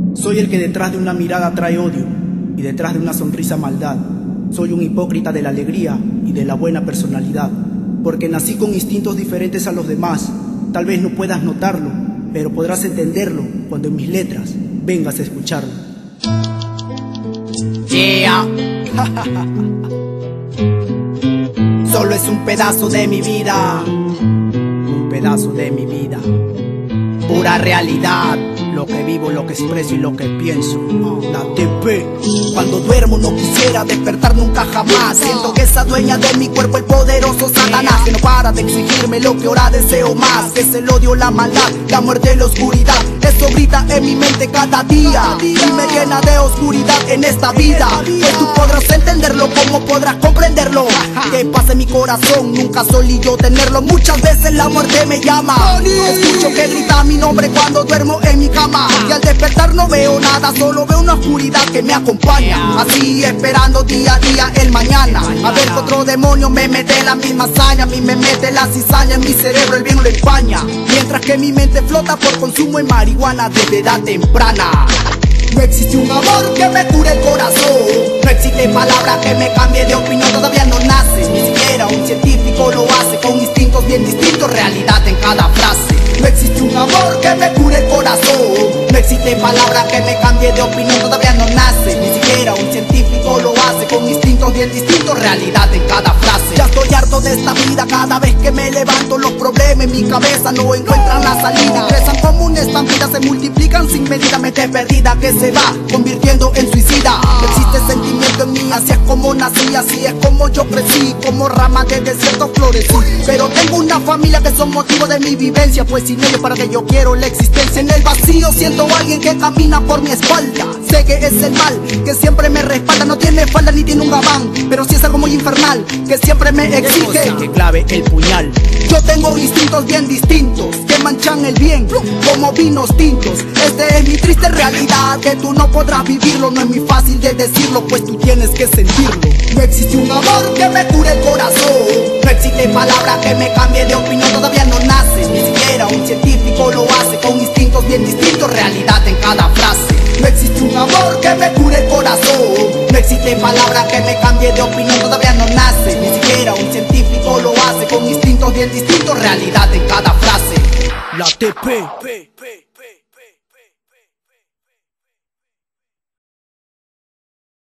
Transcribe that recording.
Soy el que detrás de una mirada trae odio y detrás de una sonrisa maldad. Soy un hipócrita de la alegría y de la buena personalidad, porque nací con instintos diferentes a los demás. Tal vez no puedas notarlo, pero podrás entenderlo cuando en mis letras vengas a escucharlo. Yeah. Solo es un pedazo de mi vida, un pedazo de mi vida, pura realidad, lo que vivo, lo que expreso y lo que pienso. La TP. Cuando duermo no quisiera despertar nunca jamás. Siento que esa dueña de mi cuerpo, el poderoso Satanás, que no para de exigirme lo que ahora deseo más. Es el odio, la maldad, la muerte, la oscuridad. Eso grita en mi mente cada día y me llena de oscuridad en esta vida. Pues tú podrás entenderlo, como podrás comprenderlo. Que pasa en mi corazón, nunca solí yo tenerlo. Muchas veces la muerte me llama. Escucho que grita mi nombre cuando duermo en mi cama, y al despertar no veo nada, solo veo una oscuridad que me acompaña. Así esperando día a día el mañana, a ver que otro demonio me mete la misma hazaña. A mí me mete la cizaña en mi cerebro, el bien lo empaña, mientras que mi mente flota por consumo de marihuana desde edad temprana. No existe un amor que me cure el corazón, no existe palabra que me cambie de opinión, todavía no nace, ni siquiera un científico lo hace, con instintos bien distintos, realidad en cada frase. No existe un amor que me cure el corazón, no existe palabra que me cambie de opinión, todavía no nace, ni siquiera un científico lo hace, con instintos bien distintos, realidad en cada frase. Ya estoy harto de esta vida, cada vez que me levanto los problemas en mi cabeza no encuentran la salida. Crecen como una estampida, se multiplican sin medida, mente perdida que se va convirtiendo en suicida. No existe sentimiento en mí, así es como nací, así es como yo crecí, como rama de desierto florecí. Pero tengo una familia que son motivo de mi vivencia, pues sin ellos para que yo quiero la existencia. En el vacío siento a alguien que camina por mi espalda, sé que es el mal que siempre me respalda. No tiene falda ni tiene un gabán, pero sí es algo muy infernal que siempre me exige que clave el puñal. Yo tengo instintos bien distintos que manchan el bien como vinos tintos. Esta es mi triste realidad, que tú no podrás vivirlo. No es muy fácil de decirlo, pues tú tienes que sentirlo. No existe un amor que me cure el corazón, no existe palabra que me cambie de opinión, todavía no nace, ni siquiera un científico lo hace, con instintos bien distintos, realidad en cada frase. No existe un amor que me cure el corazón, no existe palabra que me cambie de opinión, todavía no nace, ni siquiera un científico lo hace, con instintos bien distintos, realidad en cada frase. La TP.